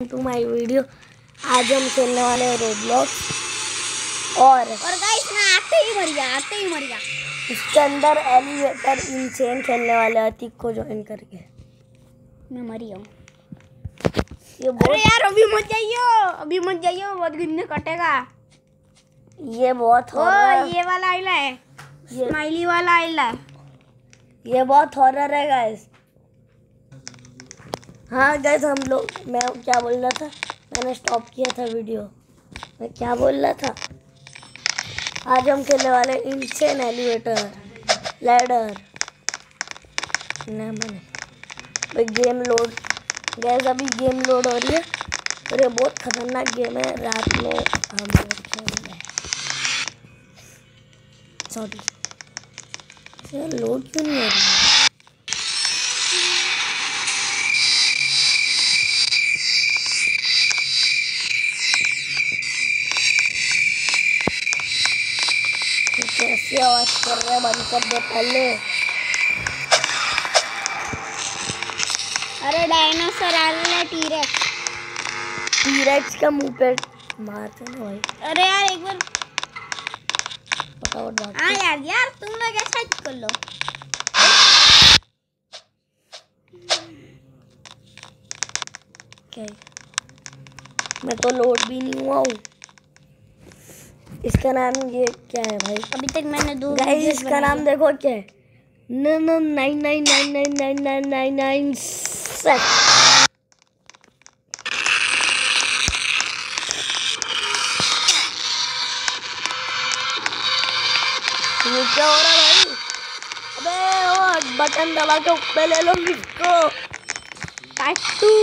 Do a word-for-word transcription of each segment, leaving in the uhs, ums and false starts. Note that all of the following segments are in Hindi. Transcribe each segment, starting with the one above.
To my video. आज हम खेलने वाले हैं रोब्लॉक्स और और गाइस मैं आते ही मर गया आते ही मर गया इसके अंदर एलिवेटर इनचेन खेलने वाले हैं। अतीक को ज्वाइन करके मैं मर गया हूँ। ये अरे यार अभी मत जाइयो अभी मत जाइयो बहुत गिनने कटेगा। ये बहुत हॉरर ये वाला आइला है, स्माइली वाला आइला है। ये बहुत हॉरर है गाइस। हाँ गाइस हम लोग मैं क्या बोल रहा था, मैंने स्टॉप किया था वीडियो। मैं क्या बोल रहा था, आज हम खेलने वाले इनचेन एलिवेटर लैडर। नहीं मैंने भाई गेम लोड गैस अभी गेम लोड हो रही है और ये बहुत खतरनाक गेम है। रात में हम लोग खेल रहे हैं। सॉरी लोड क्यों नहीं हो रही है? कैसी आवाज कर रहे हैं, बंद कर दे पहले। अरे डायनासोर आ रहा है, टीरेक्स टीरेक्स का मुंह पे मारते ना भाई। अरे यार एक बार फटाफट भाग। हाँ यार यार तुम लोग ऐसा कर लो। क्या मैं तो लोड भी नहीं हुआ हूँ। इसका नाम ये क्या है भाई? अभी तक मैंने दो गाइस इसका नाम देखो क्या है, न न nine nine nine nine nine nine nine nine set. ये क्या हो रहा है भाई? अबे वो बटन दबा के ऊपर ले लो इसको। काटू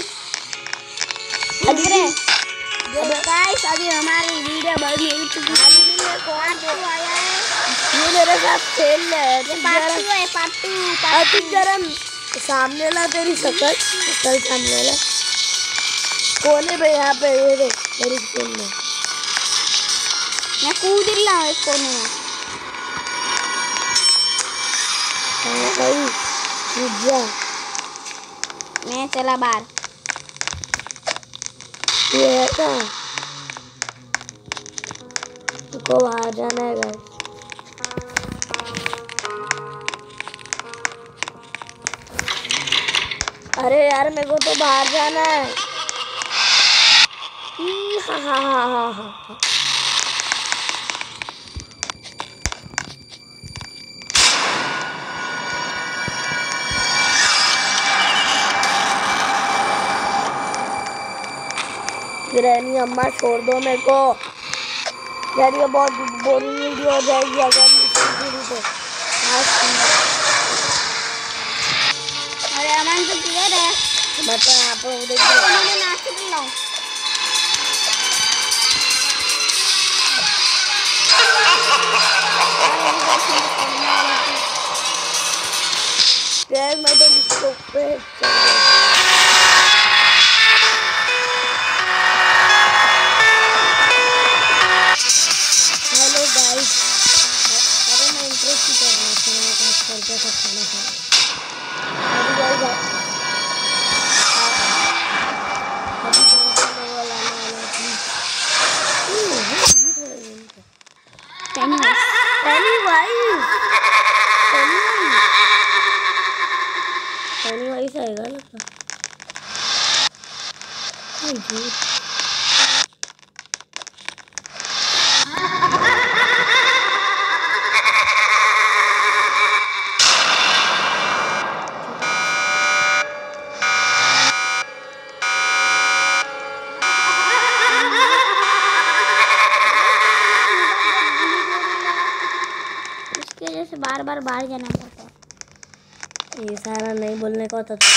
अरे गाइस अभी हमारी वीडियो बड़ी हो चुकी है। कौन तो आया है? ये मेरे साथ खेल रहा है। ये पार्टू है पार्टू अतिक गरम सामने ला, तेरी शक्ल शक्ल सामने ला। कोने पे यहाँ पे ये देख मेरी स्क्रीन में मैं कूद रहा हूँ इस कोने में। हाँ भाई कूद जा। मैं चला बाहर। ये है कहाँ? तुमको बाहर जाना है गाइस। अरे यार मेरे को तो बाहर जाना है। हाँ हाँ हाँ हाँ हाँ ग्रैनी अम्मा छोड़ दो मेरे को यार, ये बहुत बोरिंग वीडियो हो जाएगी अगर तो। अरे अमन तो क्लियर है। बता यहाँ पर देखिए मैं नाच रहा हूँ। यार मैं तो इसको पे हेलो गाइस। अरे मैं इंटरेस्ट ही कर रहा था, मैं काट करके सब खाना खा अभी गाइस अभी कौन सा लेवल आने वाला है प्लीज। ये थोड़ा गेम का पेनी वाइज पेनी वाइज आएगा लगता है। इसके वजह से बार बार बाहर जाना पड़ता है। ये सारा नहीं बोलने का होता।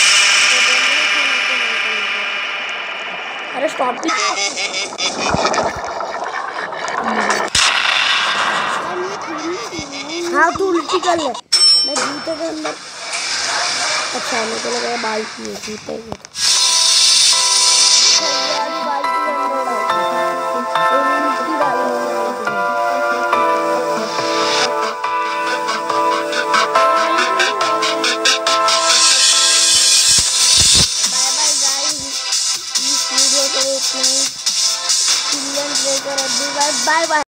अरे स्टॉप। हाँ तू उल्टी कर ले। मैं जूते के अंदर अच्छा मेरे को लगा बाल्टी है जूते के। बाल्टी के अंदर बाय बाय गाइस। कुछ नहीं। चिल्ड्रन प्ले कर बाय बाय।